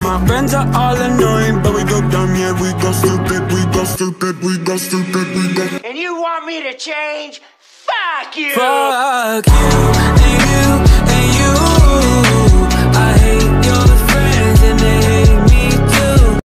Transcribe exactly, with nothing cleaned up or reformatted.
My friends are all annoying, but we go dumb, yeah, we go stupid, we go stupid, we go stupid, we go. And you want me to change? Fuck you! Fuck you.